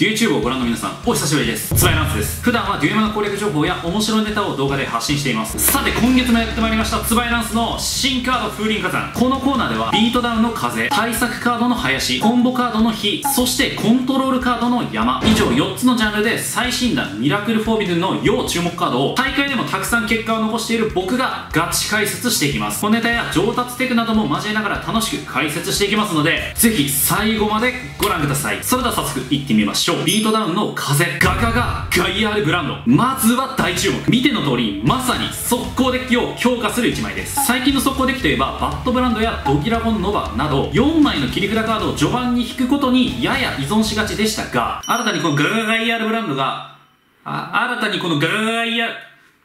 YouTube をご覧の皆さん、お久しぶりです。つばいランスです。普段はデュエマの攻略情報や面白いネタを動画で発信しています。さて、今月もやってまいりました、つばいランスの新カード風林火山。このコーナーでは、ビートダウンの風、対策カードの林、コンボカードの火、そしてコントロールカードの山、以上4つのジャンルで最新弾ミラクルフォービドゥンの要注目カードを、大会でもたくさん結果を残している僕がガチ解説していきます。小ネタや上達テクなども交えながら楽しく解説していきますので、ぜひ最後までご覧ください。それでは早速いってみましょう。ビートダウンの風、ガガガガイアールブランド。まずは大注目。見ての通り、まさに速攻デッキを強化する1枚です。最近の速攻デッキといえば、バッドブランドやドギラゴンノバなど、4枚の切り札カードを序盤に引くことにやや依存しがちでしたが、新たにこのガガガガイアールブランドが、新たにこのガガガガイアール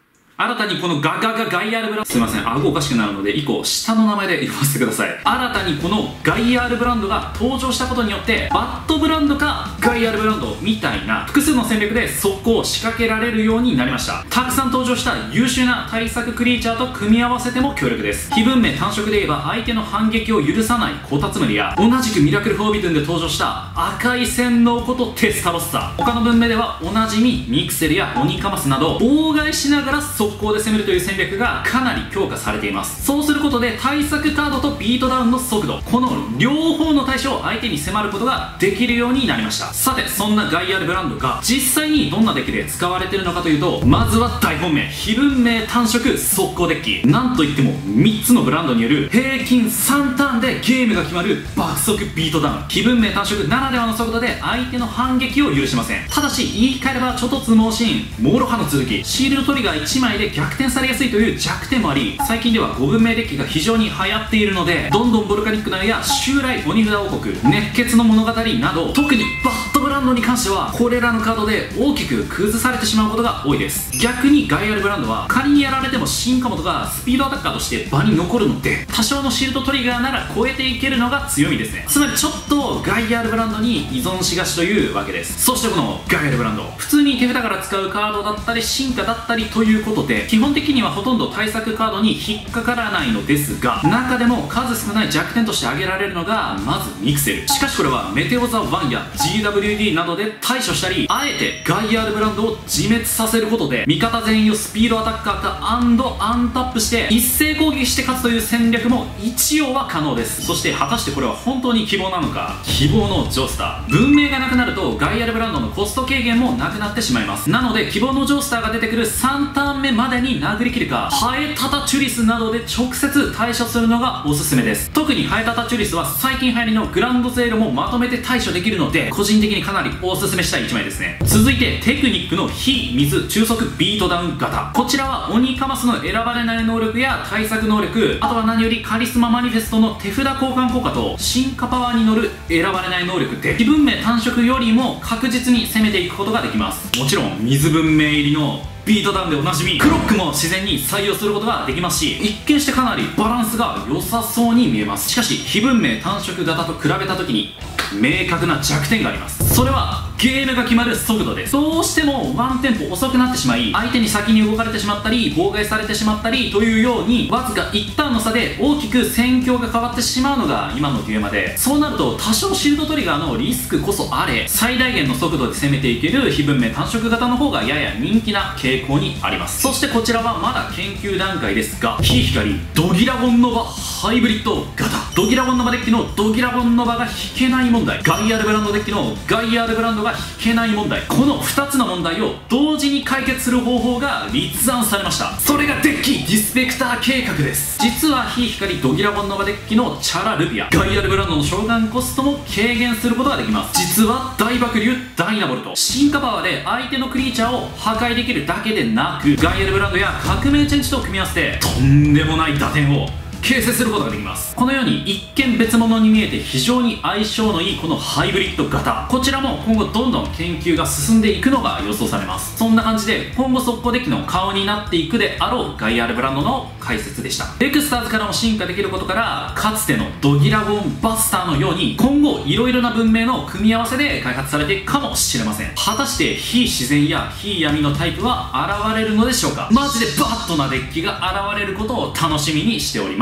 ブランド、すいません、顎おかしくなるので、以降、下の名前で読ませてください。新たにこのガイアールブランドが登場したことによって、バッドブランドかガイアールブランドみたいな複数の戦略で速攻を仕掛けられるようになりました。たくさん登場した優秀な対策クリーチャーと組み合わせても強力です。非文明単色で言えば、相手の反撃を許さないコタツムリや、同じくミラクルフォービドゥンで登場した赤い洗脳ことテスタロッサ。他の文明ではおなじみミクセルやオニカマスなど、妨害しながら速攻で攻めるという戦略がかなり強化されています。そうすることで対策カードとビートダウンの速度、この両方の対象を相手に迫ることができるようになりました。さて、そんなガイアールブランドが実際にどんなデッキで使われているのかというと、まずは大本命、非文明単色速攻デッキ。なんといっても3つのブランドによる平均3ターンでゲームが決まる爆速ビートダウン。非文明単色ならではの速度で相手の反撃を許しません。ただし言い換えればちょっと猛進、モロハの続き、シールドトリガー1枚で逆転されやすいという弱点もあり、最近では5文明デッキが非常に流行っているので、どんどんボルカニックナウや襲来鬼札王国、熱血の物語など、特にバッドブランドに関してはこれらのカードで大きく崩されてしまうことが多いです。逆にガイアールブランドは仮にやられても進化モードがスピードアタッカーとして場に残るので、多少のシールドトリガーなら超えていけるのが強みですね。つまりちょっとガイアールブランドに依存しがちというわけです。そしてこのガイアールブランド、普通に手札から使うカードだったり進化だったりということで、基本的にはほとんど対策カードに引っかからないのですが、中でも数少ない弱点として挙げられるのがまずミクセル。しかしこれはメテオザ1や GWD などで対処したり、あえてガイアールブランドを自滅させることで味方全員をスピードアタッカーかアンタップして一斉攻撃して勝つという戦略も一応は可能です。そして果たしてこれは本当に希望なのか。希望のジョースター、文明がなくなるとガイアールブランドのコスト軽減もなくなってしまいます。なので希望のジョースターが出てくる3ターン目までに殴り切るか、ハエタタチュリスなどで直接対処するのがおすすめです。特にハエタタチュリスは最近流行りのグランドゼールもまとめて対処できるので、個人的にかなりおすすめしたい1枚ですね。続いてテクニックの火水中速ビートダウン型。こちらは鬼カマスの選ばれない能力や対策能力、あとは何よりカリスママニフェストの手札交換効果と進化パワーに乗る選ばれない能力で、非文明単色よりも確実に攻めていくことができます。もちろん水文明入りのビートダウンでおなじみクロックも自然に採用することができますし、一見してかなりバランスが良さそうに見えます。しかし非文明単色型と比べた時に明確な弱点があります。それはゲームが決まる速度です。どうしてもワンテンポ遅くなってしまい、相手に先に動かれてしまったり妨害されてしまったりというように、わずか1ターンの差で大きく戦況が変わってしまうのが今のデュエマで、そうなると多少シールドトリガーのリスクこそあれ、最大限の速度で攻めていける非文明単色型の方がやや人気な傾向にあります。そしてこちらはまだ研究段階ですが、火光ドギラゴンノバハイブリッド型。ドギラゴンノバデッキのドギラゴンノバが引けない問題、ガイアールブランドデッキのガイアールブランドが引けない問題、この2つの問題を同時に解決する方法が立案されました。それがデッキディスペクター計画です。実は火光ドギラゴンノバデッキのチャラルビア、ガイアールブランドの召喚コストも軽減することができます。実は大爆竜ダイナボルト、進化パワーで相手のクリーチャーを破壊できるだけでなく、ガイアールブランドや革命チェンジと組み合わせてとんでもない打点を形成することができます。このように一見別物に見えて非常に相性のいいこのハイブリッド型、こちらも今後どんどん研究が進んでいくのが予想されます。そんな感じで今後速攻デッキの顔になっていくであろうガイアールブランドの解説でした。レクスターズからも進化できることから、かつてのドギラゴンバスターのように今後いろいろな文明の組み合わせで開発されていくかもしれません。果たして非自然や非闇のタイプは現れるのでしょうか。マジでバッドなデッキが現れることを楽しみにしております。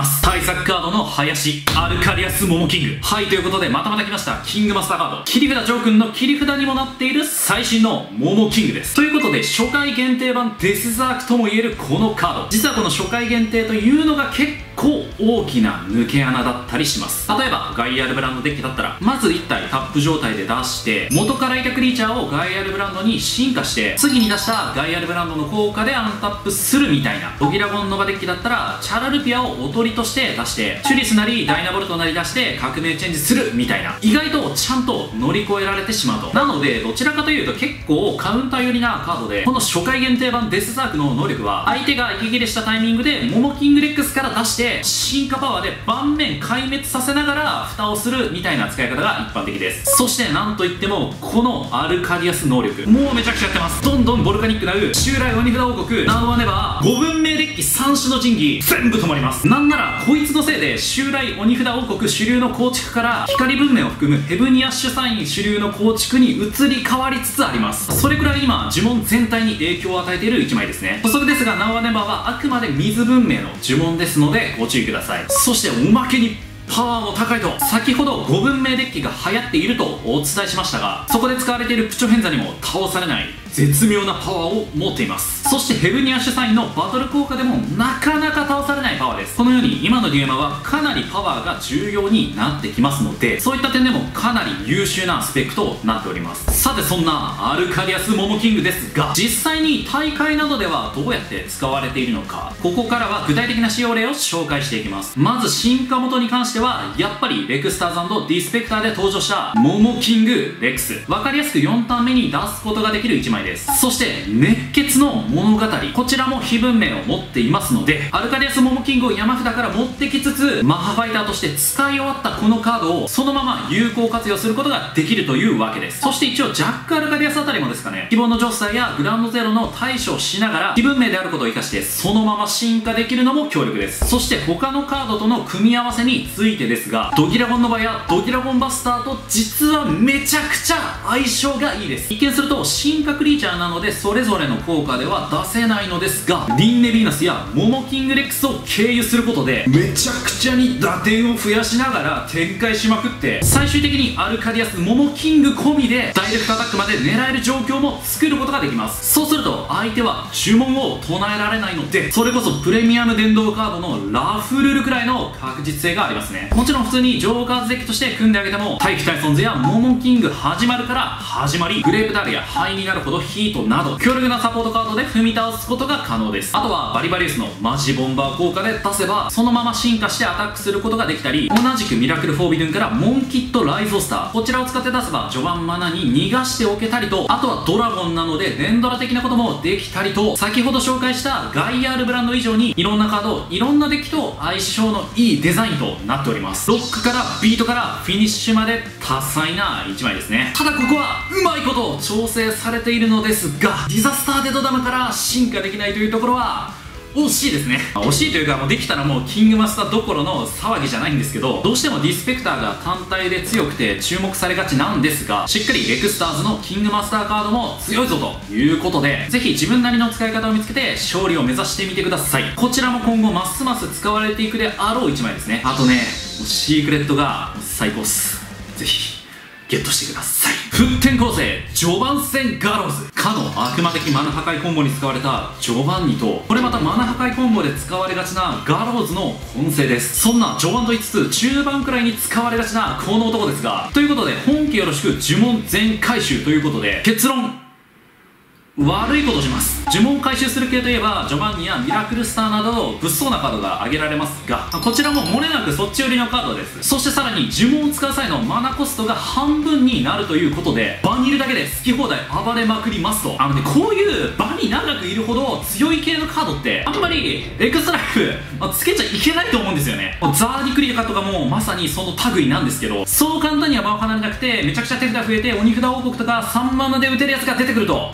ます。対策カードの林、アルカリアスモモキング。はい、ということでまた来ましたキングマスターカード。切り札ジョー君の切り札にもなっている最新のモモキングです。ということで初回限定版デスザークとも言えるこのカード、実はこの初回限定というのが結構大きな抜け穴だったりします。例えばガイアルブランドデッキだったら、まず1体タップ状態で出して元からいたクリーチャーをガイアルブランドに進化して、次に出したガイアルブランドの効果でアンタップするみたいな。ドギラゴンノバデッキだったらチャラルピアをおとりとして出して、チュリスなりダイナボルトなり出して革命チェンジするみたいな、意外とちゃんと乗り越えられてしまうと。なのでどちらかというと結構カウンター寄りなカードで、この初回限定版デスザークの能力は相手が息切れしたタイミングでモモキングレックスから出して進化パワーで盤面壊滅させながら蓋をするみたいな使い方が一般的です。そしてなんといってもこのアルカリアス能力、もうめちゃくちゃやってます。どんどんボルカニックなう襲来鬼札王国ナウアネバー5文明デッキ3種の神器全部止まります。なんならこいつのせいで襲来鬼札王国主流の構築から光文明を含むヘブニアッシュサイン主流の構築に移り変わりつつあります。それくらい今呪文全体に影響を与えている1枚ですね。補足ですがナウアネバーはあくまで水文明の呪文ですのでご注意ください。そしておまけにパワーも高いと、先ほど5文明デッキが流行っているとお伝えしましたが、そこで使われているプチョヘンザにも倒されない絶妙なパワーを持っています。そしてヘブニアッシュサインのバトル効果でもなかなか倒されないパワーです。このように今のデュエマはかなりパワーが重要になってきますので、そういった点でもかなり優秀なスペックとなっております。さてそんなアルカリアスモモキングですが、実際に大会などではどうやって使われているのか、ここからは具体的な使用例を紹介していきます。まず進化元に関してはやっぱりレクスターズ&ディスペクターで登場したモモキングレックス、分かりやすく4ターン目に出すことができる1枚です。そして熱血の物語、こちらも非文明を持っていますので、アルカリアスモモキングを山札から持ってきつつマッハファイターとして使い終わったこのカードをそのまま有効活用することができるというわけです。そして一応ジャックアルカリアスあたりもですかね、希望のジョスターやグランドゼロの対処をしながら非文明であることを生かしてそのまま進化できるのも強力です。そして他のカードとの組み合わせについてですが、ドギラゴンノバやドギラゴンバスターと実はめちゃくちゃ相性がいいです。一見すると進化クリーチャーなのでそれぞれの効果では出せないのですが、リンネビーナスやモモキングレックスを経由することでめちゃくちゃに打点を増やしながら展開しまくって、最終的にアルカリアスモモキング込みでダイレクトアタックまで狙える状況も作ることができます。そうすると相手は呪文を唱えられないので、それこそプレミアム電動カードのラフルルくらいの確実性がありますね。もちろん普通にジョーカーズデッキとして組んであげても対機タイソンズやモモキング始まるから始まり、グレープダールやハイになるほどヒートなど強力なサポートカードで踏み倒すことが可能です。あとはバリバリウスのマジボンバー効果で出せばそのまま進化してアタックすることができたり、同じくミラクルフォービドゥンからモンキットライゾスター、こちらを使って出せば序盤マナに逃がしておけたりと、あとはドラゴンなので連ドラ的なこともできたりと、先ほど紹介したガイアールブランド以上にいろんなカード、いろんなデッキと相性のいいデザインとなっております。ロックからビートからフィニッシュまで多彩な1枚ですね。ただここはうまいこと調整されているのですが、ディザスターデッドダムから進化できないというところは惜しいですね。惜しいというか、もうできたらもうキングマスターどころの騒ぎじゃないんですけど、どうしてもディスペクターが単体で強くて注目されがちなんですが、しっかりレクスターズのキングマスターカードも強いぞということで、ぜひ自分なりの使い方を見つけて勝利を目指してみてください。こちらも今後ますます使われていくであろう1枚ですね。あとね、シークレットが最高っす。ぜひゲットしてください。沸点構成序盤戦ガローズ、かの悪魔的マナ破壊コンボに使われたジョバンニと、これまたマナ破壊コンボで使われがちなガローズの混成です。そんな序盤と言いつつ中盤くらいに使われがちなこの男ですが、ということで本家よろしく呪文全回収ということで、結論悪いことをします。呪文を回収する系といえばジョバンニやミラクルスターなど物騒なカードが挙げられますが、こちらも漏れなくそっち寄りのカードです。そしてさらに呪文を使う際のマナコストが半分になるということで、場にいるだけで好き放題暴れまくりますと。こういう場に長くいるほど強い系のカードってあんまりエクストライフつけちゃいけないと思うんですよね。ザーディクリとかとかもまさにその類なんですけど、そう簡単には場を離れなくてめちゃくちゃ手札増えて鬼札王国とか3マナで打てるやつが出てくると進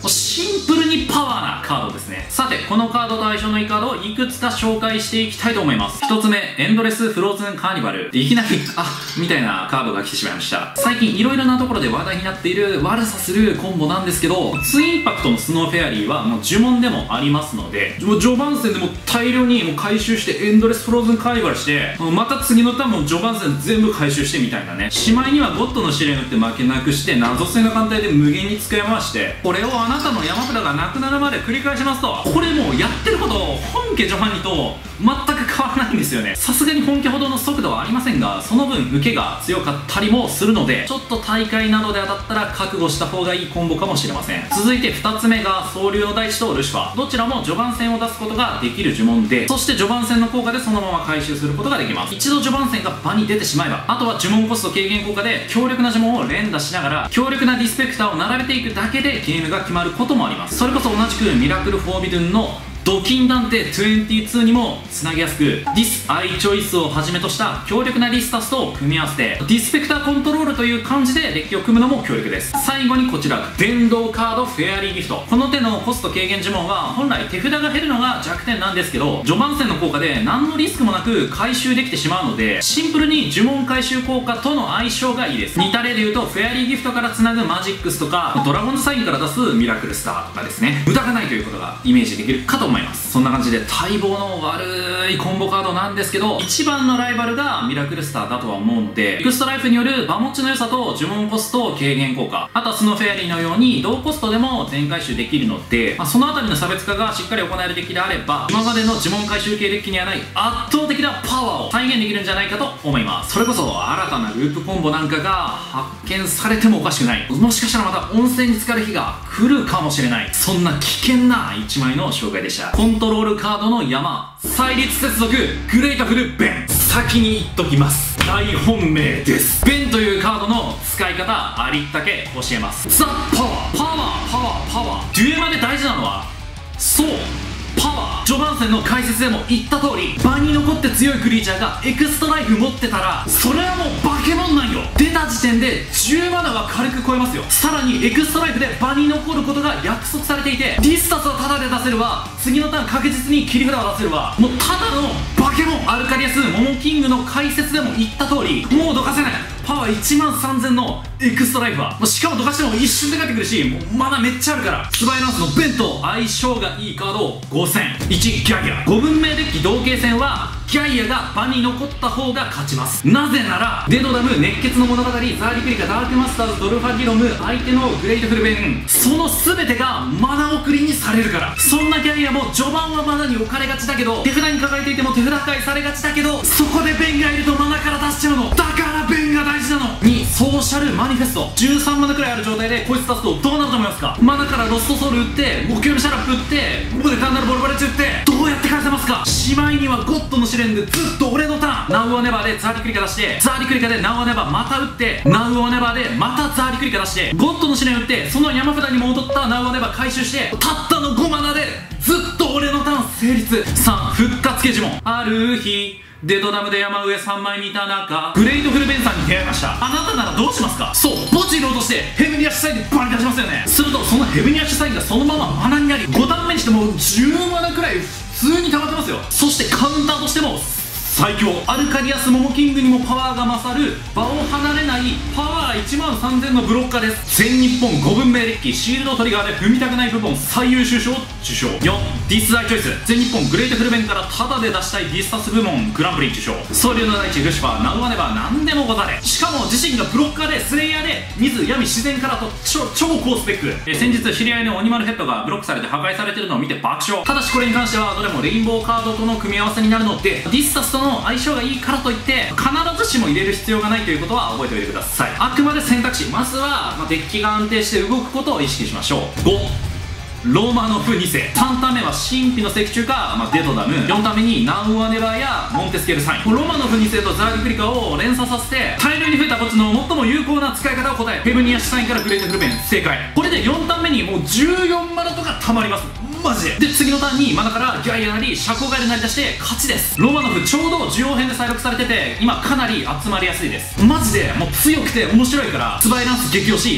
シンプルにパワーなカードですね。さて、このカードと相性のいいカードをいくつか紹介していきたいと思います。1つ目、エンドレスフローズンカーニバル。いきなりみたいなカードが来てしまいました。最近いろいろなところで話題になっている悪さするコンボなんですけど、ツインパクトのスノーフェアリーはもう呪文でもありますので、もう序盤戦でも大量にもう回収してエンドレスフローズンカーニバルして、また次のターンも序盤戦全部回収してみたいなね。しまいにはゴッドの試練打って負けなくして謎性の艦隊で無限に使い回して、これをあなたの山札がなくなるまで繰り返しますと、これもうやってること本家ジョバンニと全く変わらないんですよね。さすがに本家ほどの速度はありませんが、その分受けが強かったりもするので、ちょっと大会などで当たったら覚悟した方がいいコンボかもしれません。続いて2つ目が総流の大地とルシファー。どちらも序盤戦を出すことができる呪文で、そして序盤戦の効果でそのまま回収することができます。一度序盤戦が場に出てしまえば、あとは呪文コスト軽減効果で強力な呪文を連打しながら強力なディスペクターを並べていくだけでゲームが決まることもあります。それこそ同じくミラクルフォービドゥンのドキンダンテ22にもつなげやすく、ディス・アイチョイスをはじめとした強力なリスタスと組み合わせてディスペクターコントロールという感じでデッキを組むのも強力です。最後にこちら電動カードフェアリーギフト。この手のコスト軽減呪文は本来手札が減るのが弱点なんですけど、序盤戦の効果で何のリスクもなく回収できてしまうので、シンプルに呪文回収効果との相性がいいです。似た例で言うとフェアリーギフトからつなぐマジックスとかドラゴンズサインから出すミラクルスターとかですね、無駄がないということがイメージできるかと思います。そんな感じで待望の悪いコンボカードなんですけど、一番のライバルがミラクルスターだとは思うので、エクストライフによる場持ちの良さと呪文コスト軽減効果、あとはスノーフェアリーのように同コストでも全回収できるので、そのあたりの差別化がしっかり行えるデッキであれば、今までの呪文回収系デッキにはない圧倒的なパワーを再現できるんじゃないかと思います。それこそ新たなループコンボなんかが発見されてもおかしくない、もしかしたらまた温泉に浸かる日が来るかもしれない、そんな危険な1枚の紹介でした。コントロールカードの山、再立接続グレートフルベン。先に言っときます、大本命です。ベンというカードの使い方ありったけ教えます。ザ・パワーパワーパワーパワー。デュエマで大事なのはそうパワー。序盤戦の解説でも言った通り、場に残って強いクリーチャーがエクストライフ持ってたらそれはもう化け物なんよ。出た時点で10マナは軽く超えますよ。さらにエクストライフで場に残ることが約束されていて、ディスタスはタダで出せるわ、次のターン確実に切り札を出せるわ、もうただの化け物。アルカリアスモモキングの解説でも言った通り、もうどかせない。パワー1万3000のエクストライフはしかもどかしても一瞬で帰ってくるし、もうマナめっちゃあるから、スバイランスのベンと相性がいいカードを5000。1ギャイア。5分目デッキ同型戦はギャイアが場に残った方が勝ちます。なぜならデドダム、熱血の物語、ザーリクリカ、ダークマスターズ、ドルファギロム、相手のグレートフルベン、その全てがマナ送りにされるから。そんなギャイアも序盤はマナに置かれがちだけど、手札に抱えていても手札返されがちだけど、そこでベンがいるとマナから出しちゃうのだからベンが大事なの。2、ソーシャルマニフェスト。13マナくらいある状態でこいつ出すとどうなると思いますか？マナからロストソウル打って、目標のシャラップ打って、ここで単なるボルバレッジ打って、どうやって返せますか？しまいにはゴッドの試練でずっと俺のターン、ナウオネバーでザーリクリカ出して、ザーリクリカでナウオネバーまた打って、ナウオネバーでまたザーリクリカ出して、ゴッドの試練打って、その山札に戻ったナウオネバー回収して、たったの5マナでずっと俺のターン成立。3、復活系呪文。ある日デドダムで山上3枚見た中、グレートフルベンさんに出会いました。あなたならどうしますか？そう、墓地に落としてヘブニアッシュサインでバン出しますよね。するとそのヘブニアッシュサインがそのままマナになり、5ターン目にしても10マナくらい普通に溜まってますよ。そしてカウンターとしても最強。アルカリアスモモキングにもパワーが勝る、場を離れないパワー1万3000のブロッカーです。全日本5分目デッキシールドトリガーで踏みたくない部門最優秀賞を受賞。4、ディスアイチョイス。全日本グレートフルベンからタダで出したいディスタス部門グランプリ受賞。総流の大地ルシファー、ナウアネバー何でもござれ。しかも自身がブロッカーでスレイヤーで水闇自然からと超高スペック。先日知り合いの鬼丸ヘッドがブロックされて破壊されてるのを見て爆笑。ただしこれに関してはどれもレインボーカードとの組み合わせになるので、ディスタスとの相性がいいからといって必ずしも入れる必要がないということは覚えておいてください。あくまで選択肢、まずはデッキが安定して動くことを意識しましょう。5、ローマノフ2世。3ターン目は神秘の石柱か、デドダム。4ターン目にナウアネバーやモンテスケルサイン。ロマノフ2世とザーリクリカを連鎖させて大量に増えた墓地の最も有効な使い方を答え、ヘブニアッシュサインからグレートフルベン正解。これで4ターン目にもう14マナとか溜まります、マジで。で次のターンにマナからギャイアなりシャコガエルなり出して勝ちです。ロマノフちょうど需要編で再録されてて今かなり集まりやすいです。マジでもう強くて面白いから、スバイランス激推し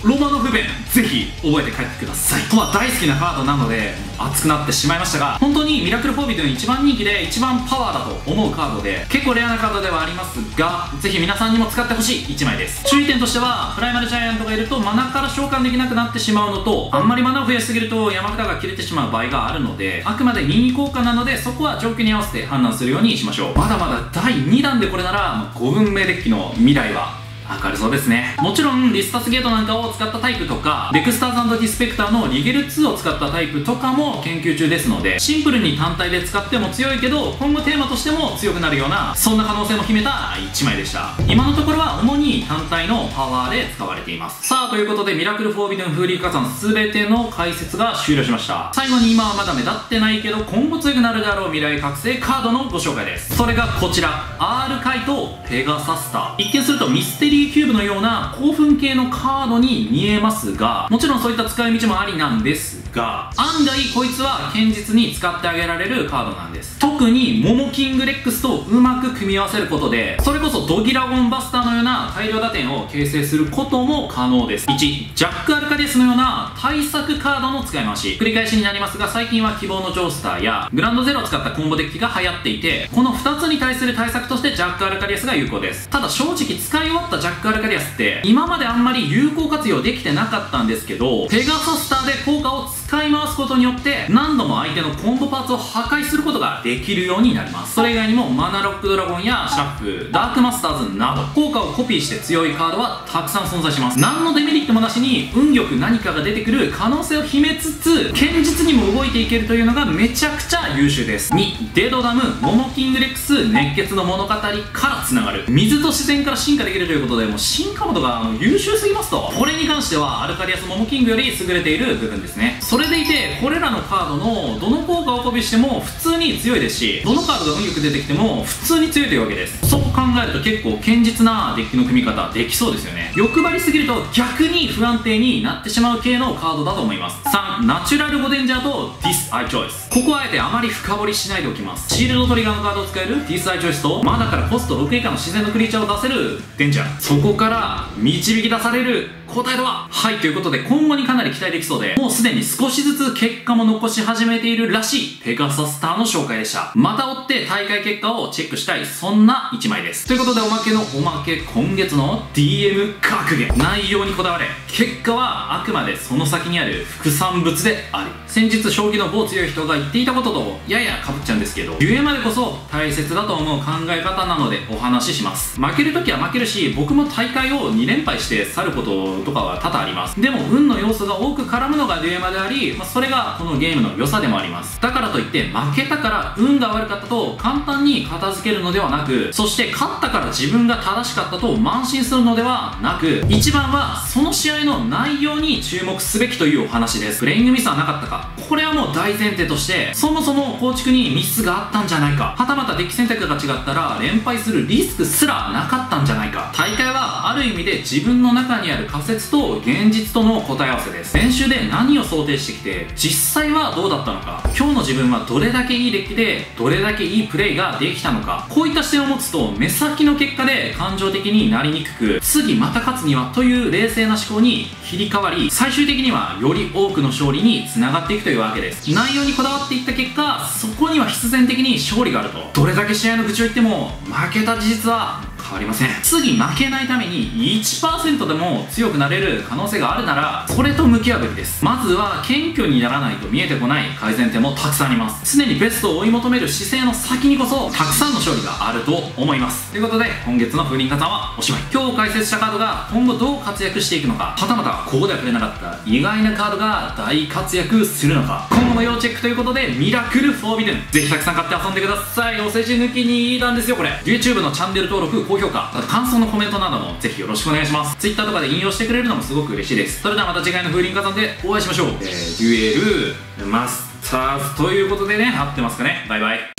ロマノフ弁ぜひ覚えて帰ってください。とは大好きなカードなので熱くなってしまいましたが、本当にミラクルフォービトン一番人気で一番パワーだと思うカードで、結構レアなカードではありますが、ぜひ皆さんにも使ってほしい1枚です。注意点としては、プライマルジャイアントがいるとマナから召喚できなくなってしまうのと、あんまりマナを増やしすぎると山札が切れてしまう場合があるので、あくまで任意効果なので、そこは状況に合わせて判断するようにしましょう。まだまだ第2弾でこれなら5分目デッキの未来は明るそうですね。もちろんリスタスゲートなんかを使ったタイプとか、デクスターズ&ディスペクターのリゲル2を使ったタイプとかも研究中ですので、シンプルに単体で使っても強いけど今後テーマとしても強くなるような、そんな可能性も秘めた1枚でした。今のところは主に単体のパワーで使われています。さあ、ということでミラクルフォービトン風林火山全ての解説が終了しました。最後に今はまだ目立ってないけど今後強くなるであろう未来覚醒カードのご紹介です。それがこちら、アールカイとペガサスター。一見するとミステリーキューブのような興奮系のカードに見えますが、もちろんそういった使い道もありなんですが、案外こいつは堅実に使ってあげられるカードなんです。特にモモキングレックスとうまく組み合わせることで、それこそドギラゴンバスターのような大量打点を形成することも可能です。1、ジャックアルカディスのような対策カードの使い回し。繰り返しになりますが、最近は希望のジョースターやグランドゼロを使ったコンボデッキが流行っていて、この2つに対する対策としてジャックアルカディスが有効です。ただ正直使い終わったジャックアルカディアスって今まであんまり有効活用できてなかったんですけど、ペガサスターで効果を使い回すことによって何度も相手のコンボパーツを破壊することができるようになります。それ以外にもマナロックドラゴンやシャッフ、ダークマスターズなど効果をコピーして強いカードはたくさん存在します。何のデメリットもなしに運よく何かが出てくる可能性を秘めつつ堅実にも動いていけるというのがめちゃくちゃ優秀です。2、デドダム、モモキングレックス、熱血の物語からつながる。水と自然から進化できるということで、もう進化モードが優秀すぎますと。これに関してはアルカディアスモモキングより優れている部分ですね。それでいてこれらのカードのどの効果をコピーしても普通に強いですし、どのカードが運よく出てきても普通に強いというわけです。そう考えると結構堅実なデッキの組み方できそうですよね。欲張りすぎると逆に不安定になってしまう系のカードだと思います。3、ナチュラルゴデンジャーとディスアイチョイス。ここはあえてあまり深掘りしないでおきます。シールドトリガーのカードを使えるディスアイチョイスと、まだからコスト6以下の自然のクリーチャーを出せるデンジャー、そこから導き出される答えとは。はい、ということで今後にかなり期待できそうで、もうすでに少しずつ結果も残し始めているらしいペガサスターの紹介でした。また追って大会結果をチェックしたい、そんな1枚です。ということでおまけのおまけ、今月の DM 格言。内容にこだわれ、結果はあくまでその先にある副産物である。先日将棋の某強い人が言っていたこととやや被っちゃうんですけど、ゆえまでこそ大切だと思う考え方なのでお話しします。負けるときは負けるし、僕も大会を2連敗して去ることとかは多々あります。でも運の要素が多く絡むのがデュエマであり、それがこのゲームの良さでもあります。だからといって負けたから運が悪かったと簡単に片付けるのではなく、そして勝ったから自分が正しかったと慢心するのではなく、一番はその試合の内容に注目すべきというお話です。プレイングミスはなかったか、これはもう大前提として、そもそも構築にミスがあったんじゃないか、はたまたデッキ選択が違ったら連敗するリスクすらなかったんじゃないか。大会はある意味で自分の中にある仮説と現実との答え合わせです。練習で何を想定してきて実際はどうだったのか、今日の自分はどれだけいいデッキでどれだけいいプレイができたのか、こういった視点を持つと目先の結果で感情的になりにくく、次また勝つにはという冷静な思考に切り替わり、最終的にはより多くの勝利につながっていくというわけです。内容にこだわっていった結果、そこには必然的に勝利があると。どれだけ試合の口を言っても負けた事実は変わりません。次負けないために 1% でも強くなれる可能性があるなら、それと向き合うべきです。まずは謙虚にならないと見えてこない改善点もたくさんあります。常にベストを追い求める姿勢の先にこそたくさんの勝利があると思います。ということで今月の風林火山はおしまい。今日解説したカードが今後どう活躍していくのか、はたまたここでは触れなかった意外なカードが大活躍するのか、今後の要チェックということでミラクルフォービドゥン、ぜひたくさん買って遊んでください。お世辞抜きになんですよこれ。 YouTube のチャンネル登録、高評価、あと感想のコメントなどもぜひよろしくお願いします。 Twitter とかで引用してくれるのもすごく嬉しいです。それではまた次回の風林火山でお会いしましょう。デュエルマスターズということでね、合ってますかね。バイバイ。